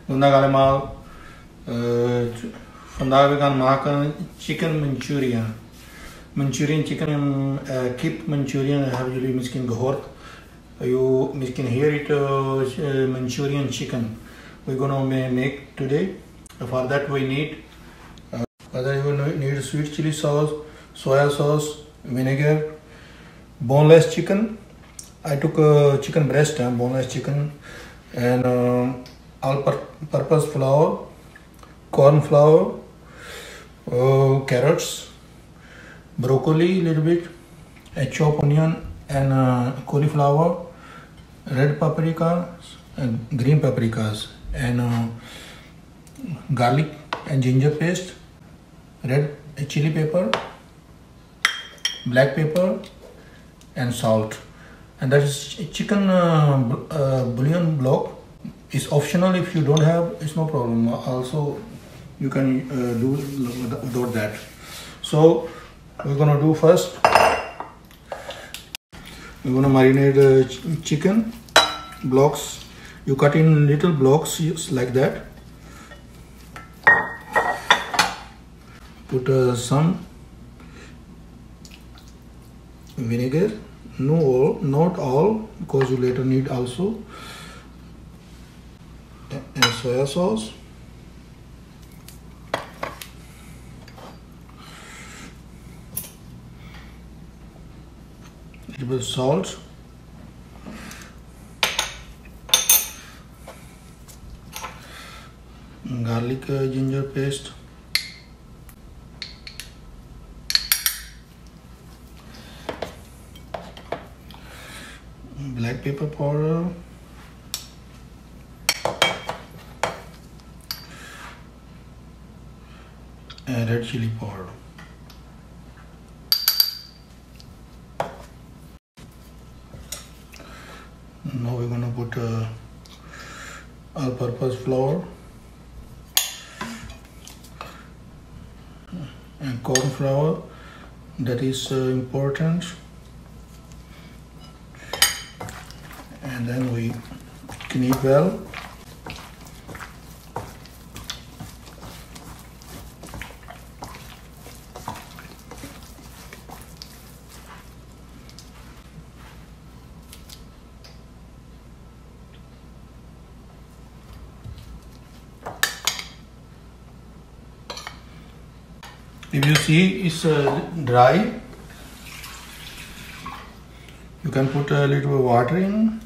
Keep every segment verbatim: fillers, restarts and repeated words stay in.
Vandaag allemaal. Uh, vandaag we gaan maken chicken manchurian. Manchurian chicken en uh, kip manchurian hebben jullie misschien gehoord. You misschien hear it uh, Manchurian chicken. We're gonna make today. For that we need uh, whether you need sweet chili sauce, soya sauce, vinegar, boneless chicken. I took a chicken breast, uh, boneless chicken, and uh, all-purpose flour, corn flour, uh, carrots, broccoli, little bit, a chopped onion, and uh, cauliflower, red paprika, and green paprikas, and uh, garlic and ginger paste, red chili pepper, black pepper, and salt. And that is chicken uh, uh, bouillon block. It's optional. If you don't have, it's no problem. Also, you can uh, do without that. So we're gonna do first. We're gonna marinate the ch chicken blocks. You cut in little blocks like that. Put uh, some vinegar. No, all, not all, because you later need also. And soya sauce. Little bit of salt. Garlic uh, ginger paste. Black pepper powder. And red chili powder. Now we're gonna put uh, all-purpose flour and corn flour. That is uh, important. And then we knead well. If you see it's uh, dry, you can put a little bit of water in.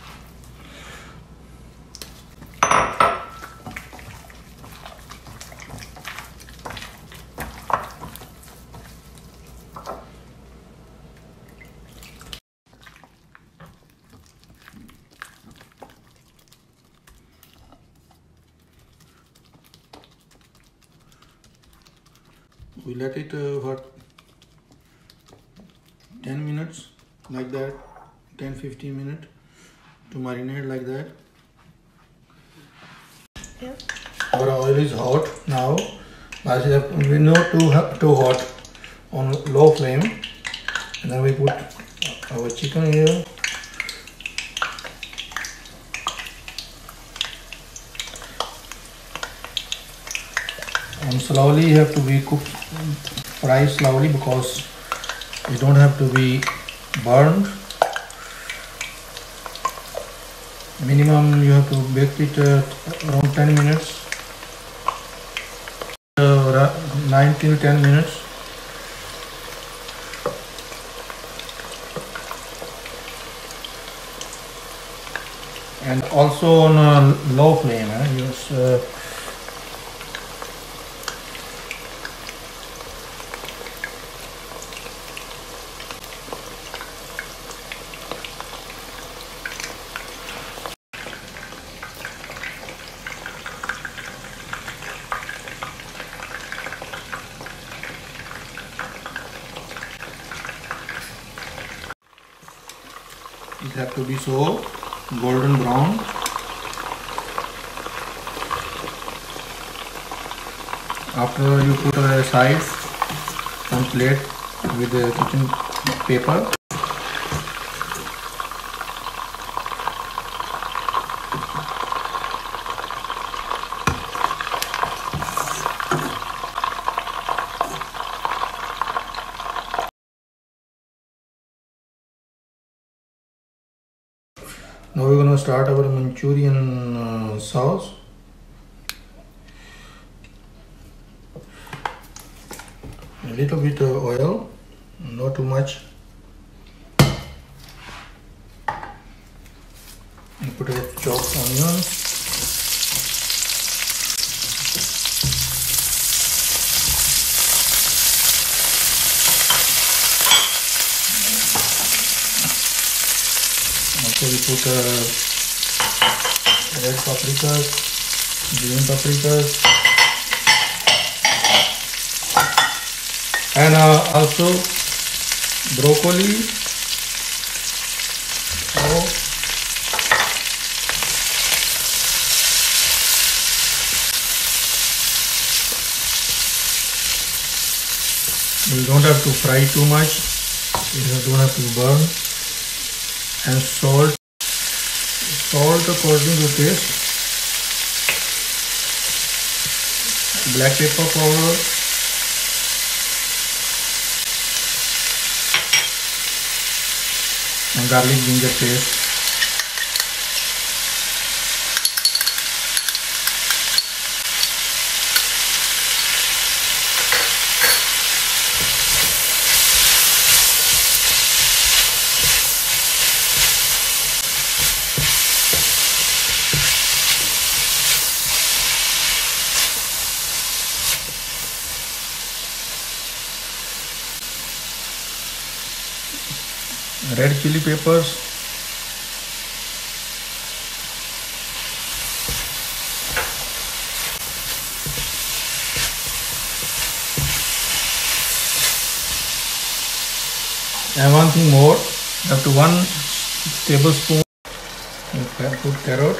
We let it uh, for ten minutes like that, ten to fifteen minutes to marinate like that. Yep. Our oil is hot now, but we not too, too hot, on low flame. And then we put our chicken here. And slowly you have to be cooked, fry slowly, because you don't have to be burned. Minimum you have to bake it uh, around ten minutes, uh, nine till ten minutes. And also on a low flame, eh? Use, uh, it has to be so golden brown. After you put aside some plate with the kitchen paper. Now we're going to start our Manchurian uh, sauce. A little bit of oil, not too much. And put a chopped onion. Also we put uh, red paprikas, green paprikas, and uh, also broccoli. Oh. You don't have to fry too much, you don't have to burn. And salt, salt according to taste, black pepper powder, and garlic ginger paste. Red chili peppers, and one thing more, up to one tablespoon put carrot,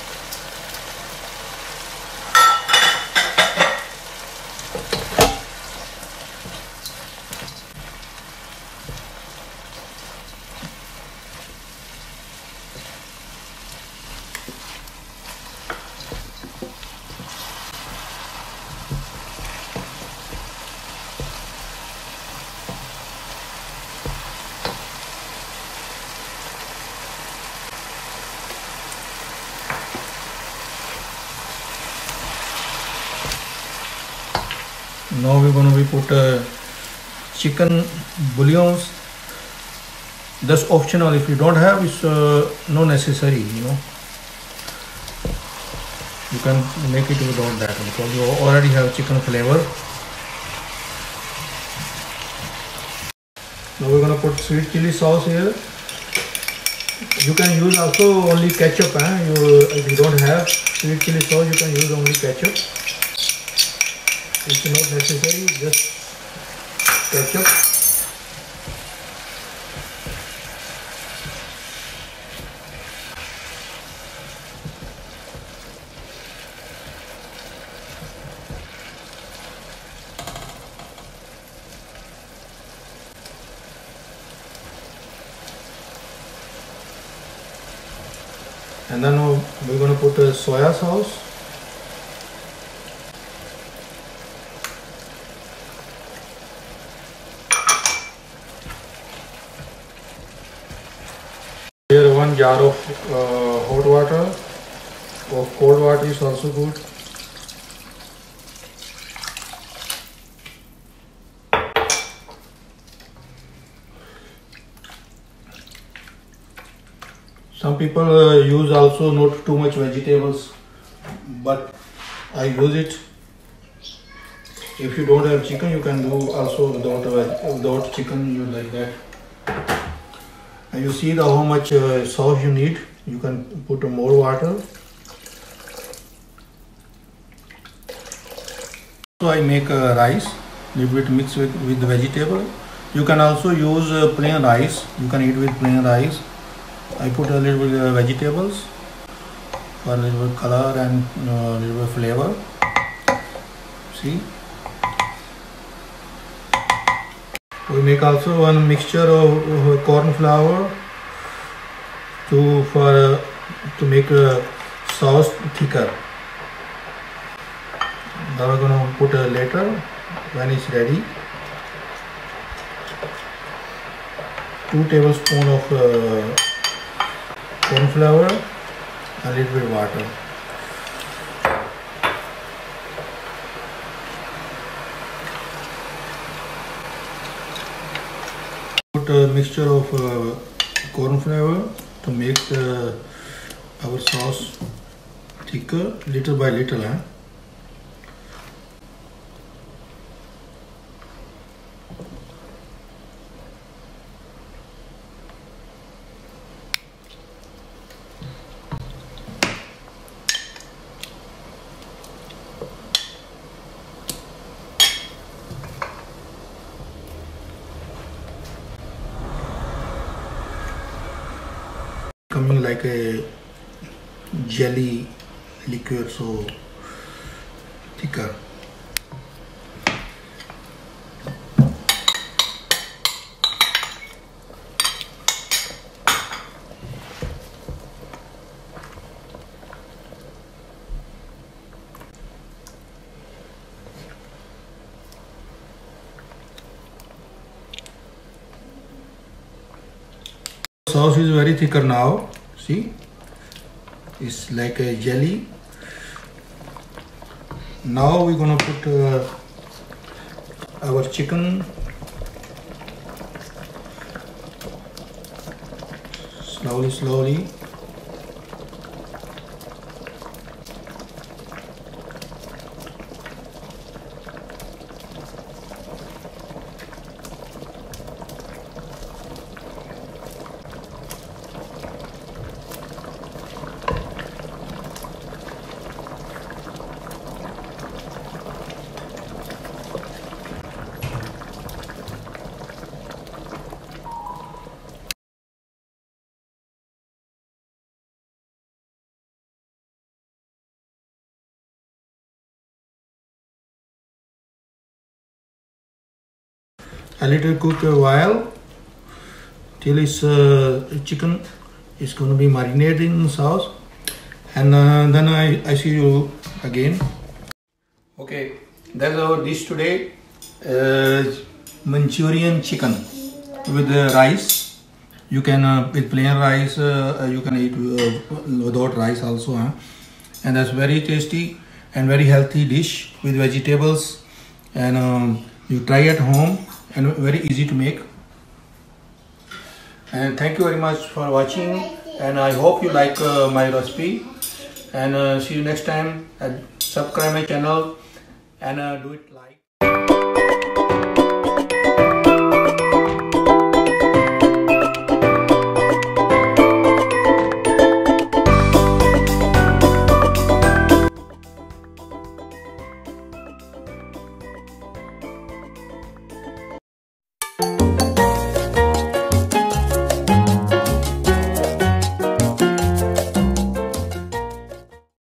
now we're going to be put uh, chicken bouillons. That's optional. If you don't have, it's uh, not necessary, you know. You can make it without that because you already have chicken flavor. Now we're going to put sweet chili sauce here. You can use also only ketchup. Eh? You, if you don't have sweet chili sauce, you can use only ketchup. It's not necessary, just ketchup. And then we're going to put a soya sauce. Here one jar of uh, hot water, or cold water is also good. Some people uh, use also not too much vegetables, but I use it. If you don't have chicken, you can do also without a, without chicken, you like that. And you see the how much uh, sauce you need. You can put more water. So I make uh, rice, little bit mixed with with the vegetable. You can also use uh, plain rice. You can eat with plain rice. I put a little bit of vegetables for a little bit color and a uh, little bit flavor. See, we make also one mixture of, of corn flour to for uh, to make a sauce thicker. Now we're gonna put a later when it's ready. Two tablespoons of uh, corn flour, a little bit water. Put a mixture of uh, corn flour to make the, our sauce thicker, little by little. Huh? Coming like a jelly liquid, so thicker. Sauce is very thicker now. See, it's like a jelly. Now we're gonna put uh, our chicken. Slowly, slowly. A little cook a while till its uh, chicken is going to be marinated in sauce, and uh, then I, I see you again. Okay, that's our dish today. Uh, Manchurian chicken with uh, rice. You can uh, with plain rice. Uh, you can eat uh, without rice also, huh? And that's very tasty and very healthy dish with vegetables. And um, you try at home. And very easy to make. And thank you very much for watching, and I hope you like uh, my recipe, and uh, see you next time. And subscribe my channel and uh, do it like.